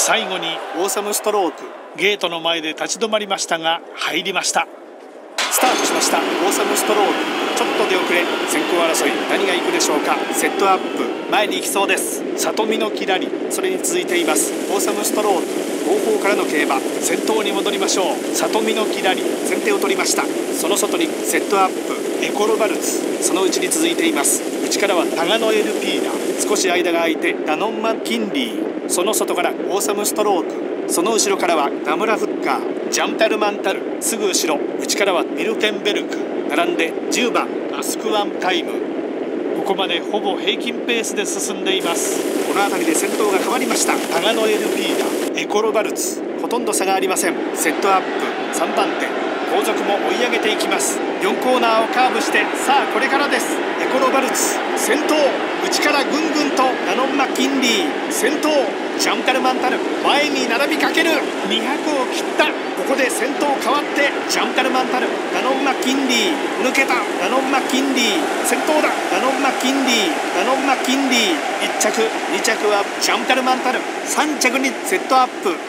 最後にオーサムストローク、ゲートの前で立ち止まりましたが入りました。スタートしました。オーサムストローク、ちょっと出遅れ、先行争い何がいくでしょうか。セットアップ、前に行きそうです。里見のキラリ、それに続いていますオーサムストローク、後方からの競馬、先頭に戻りましょう。里見のキラリ、先手を取りました。その外にセットアップ、エコロバルツ、その内に続いています。内からはタガノエルピーナ、少し間が空いてダノンマッキンリー、その外からオーサムストローク、その後ろからはダムラフッカー、ジャンタルマンタル、すぐ後ろ内からはミルケンベルク、並んで10番アスクワンタイム。ここまでほぼ平均ペースで進んでいます。この辺りで先頭が変わりました。タガノエルピーナ、エコロバルツ、ほとんど差がありません。セットアップ3番手、後続も追い上げていきます。4コーナーをカーブして、さあこれからです。エコロバルツ先頭、内からぐんぐんとダノンマッキンリー先頭、ジャンタルマンタル前に並びかける。200を切った。ここで先頭変わってジャンタルマンタル、ダノンマッキンリー抜けた。ダノンマッキンリー先頭だ。ダノンマッキンリー、ダノンマッキンリー1着、2着はジャンタルマンタル、3着にセットアップ。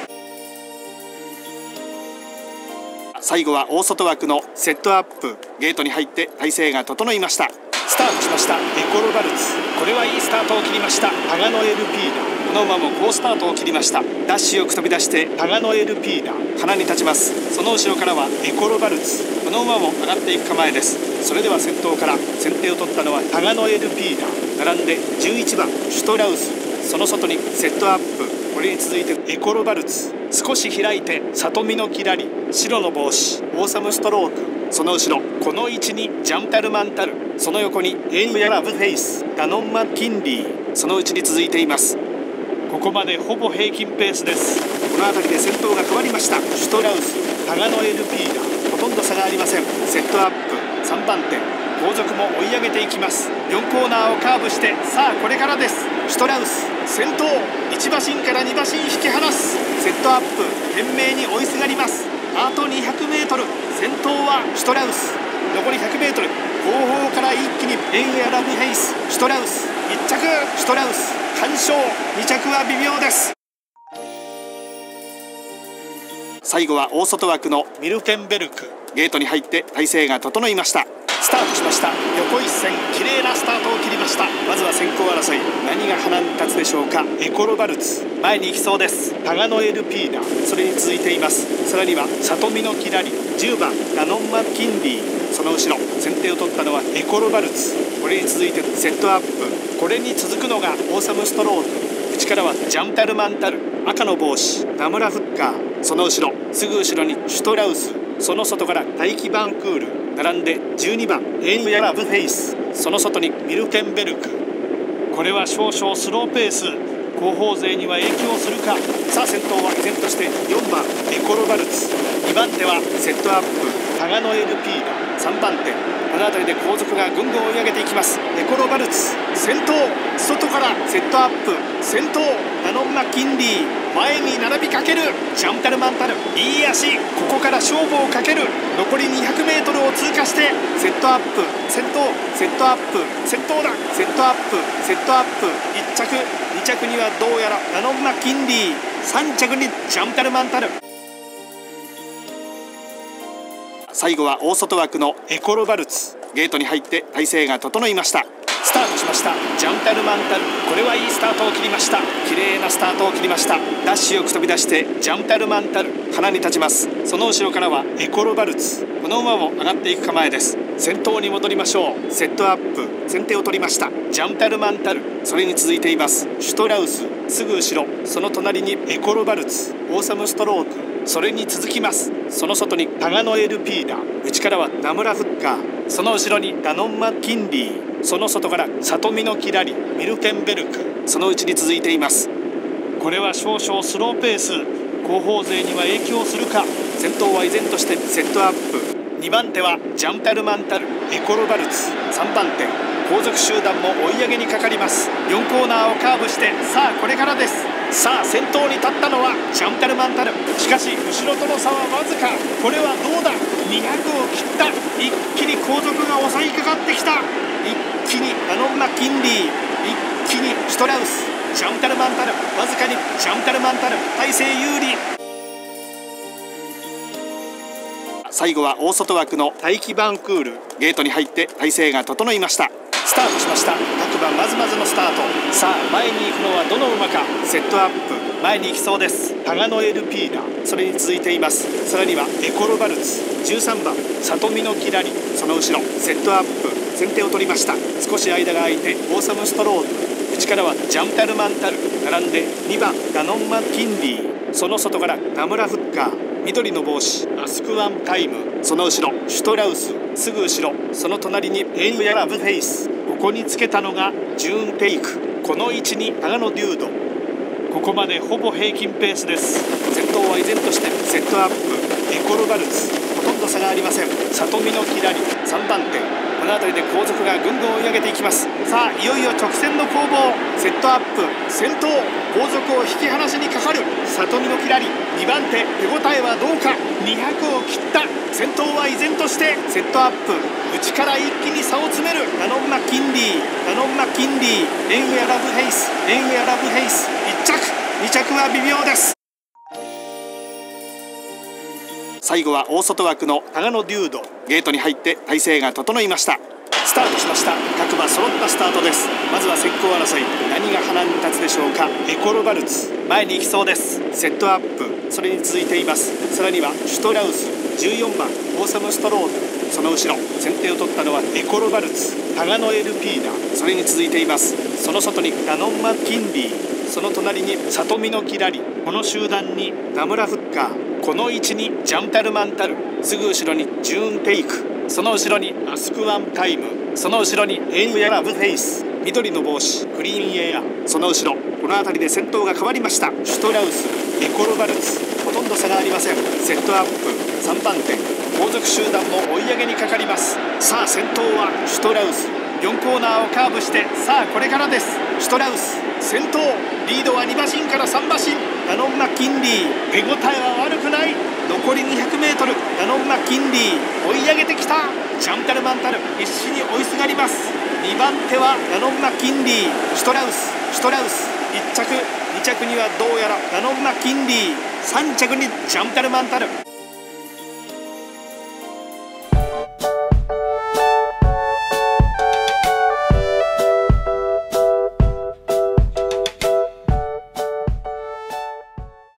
最後は大外枠のセットアップ、ゲートに入って体勢が整いました。スタートしました。エコロバルツ、これはいいスタートを切りました。タガノエルピーナ、この馬も好スタートを切りました。ダッシュよく飛び出してタガノエルピーナ、鼻に立ちます。その後ろからはエコロバルツ、この馬も上がっていく構えです。それでは先頭から先手を取ったのはタガノエルピーナ、並んで11番シュトラウス、その外にセットアップ、これに続いてエコロバルツ、少し開いて里見のキラリ、白の帽子オーサムストローク、その後ろこの位置にジャンタルマンタル、その横にエンヤラブフェイス、ダノンマッキンリー、その内に続いています。ここまでほぼ平均ペースです。この辺りで先頭が変わりました。シュトラウス、タガノエルピーナ、ほとんど差がありません。セットアップ3番手、後続も追い上げていきます。4コーナーをカーブして、さあこれからです。シュトラウス先頭、1馬身から2馬身引き離す。セットアップ懸命に追いすがります。あと 200m、 先頭はシュトラウス、残り 100m、 後方から一気にエンヤラブフェイス、シュトラウス1着、シュトラウス完勝、2着は微妙です。最後は大外枠のミルケンベルク、ゲートに入って体勢が整いました。スタートしました。横一線綺麗なスタートを切りました。まずは先行争い何が鼻に立つでしょうか。エコロバルツ前に行きそうです。タガノエルピーナ、それに続いています。さらには里見のキラリ、10番ダノンマッキンリー、その後ろ先手を取ったのはエコロバルツ、これに続いてセットアップ、これに続くのがオーサムストローク、内からはジャンタルマンタル、赤の帽子ダムラフッカー、その後ろすぐ後ろにシュトラウス、その外から大気バンクール、並んで12番エンヤラブフェイス、その外にミルケンベルク。これは少々スローペース、後方勢には影響するか。さあ先頭は依然として4番エコロバルツ、2番手はセットアップタガノエルピーナ、3番手、この辺りで後続がぐんぐん追い上げていきます。エコロバルツ先頭、外からセットアップ先頭、ダノンマッキンリー前に並びかける。ジャンタルマンタルいい足、ここから勝負をかける。残り 200m を通過してセットアップ先頭、セットアップ先頭だ、セットアップセットアップ1着、2着にはどうやらダノンマッキンリー、3着にジャンタルマンタル。最後は大外枠のエコロバルツ、ゲートに入って体勢が整いました。スタートしました。ジャンタルマンタル、これはいいスタートを切りました。綺麗なスタートを切りました。ダッシュよく飛び出してジャンタルマンタル、鼻に立ちます。その後ろからはエコロバルツ、この馬も上がっていく構えです。先頭に戻りましょう。セットアップ先手を取りました。ジャンタルマンタル、それに続いていますシュトラウス、すぐ後ろその隣にエコロバルツ、オーサムストローク、それに続きます。その外にタガノエルピーナ、内からはナムラフッカー、その後ろにダノンマッキンリー、その外から里見のキラリ、ミルケンベルク、その内に続いています。これは少々スローペース、後方勢には影響するか。先頭は依然としてセットアップ、2番手はジャンタルマンタル、エコロバルツ、3番手後続集団も追い上げにかかります。4コーナーをカーブして、さあこれからです。さあ先頭に立ったのはジャンタルマンタル、しかし後ろとの差はわずか。これはどうだ、200を切った。一気に後続が襲いかかってきた。一気にダノンマッキンリー、一気にシュトラウス、 ジャンタルマンタル、わずかにジャンタルマンタル体勢有利。最後は大外枠の大気バンクール、ゲートに入って体勢が整いました。スタートしました。各馬まずまずのスタート。さあ前に行くのはどの馬か。セットアップ前に行きそうです。タガノエルピーナ、それに続いています。さらにはエコロバルツ、13番里見のキラリ、その後ろセットアップ先手を取りました。少し間が空いてオーサムストローク、内からはジャンタルマンタル、並んで2番ダノンマキンリー、その外からナムラフッカー、緑の帽子アスクワンタイム、その後ろシュトラウス、すぐ後ろその隣にエンウェラブフェイス、ここにつけたのがジューンテイク、この位置にタガノデュード。ここまでほぼ平均ペースです。先頭は依然としてセットアップエコロバルツ、ほとんど差がありません。里見のキラリ3番手、この辺りで後続がぐんぐん追い上げていきます。さあいよいよ直線の攻防。セットアップ先頭、後続を引き離しにかかる里見のキラリ、2番手手応えはどうか。200を切った。先頭は依然としてセットアップ、内から一気に差を詰めるダノンマキンリー、ダノンマキンリー、エンウェアラブヘイス、エンウェアラブヘイス1着、2着は微妙です。最後は大外枠のタガノデュード、ゲートに入って体勢が整いました。スタートしました。各馬揃ったスタートです。まずは先行争い、何が波乱に立つでしょうか。エコロバルツ前に行きそうです。セットアップそれに続いています。さらにはシュトラウス、14番オーサムストローク、その後ろ先手を取ったのはエコロバルツ、タガノエルピーナ、それに続いています。その外にダノンマキンリー、その隣に里見のキラリ、この集団にナムラフッカー、この位置にジャンタルマンタル、すぐ後ろにジューンテイク、その後ろにアスクワンタイム、その後ろにエンウェアブフェイス、緑の帽子クリーンエア、その後ろこの辺りで先頭が変わりました。シュトラウス、エコロバルツ、ほとんど差がありません。セットアップ3番手、後続集団も追い上げにかかります。さあ先頭はシュトラウス、4コーナーをカーブして、さあこれからです。シュトラウス先頭、リードは2馬身から3馬身、ダノンマキンリー、手応えは悪くない。残り 200m、 ダノンマキンリー追い上げてきた。ジャンタルマンタル必死に追いすがります。2番手はダノンマキンリー、シュトラウス1着、2着にはどうやらダノンマキンリー、3着にジャンタルマンタル。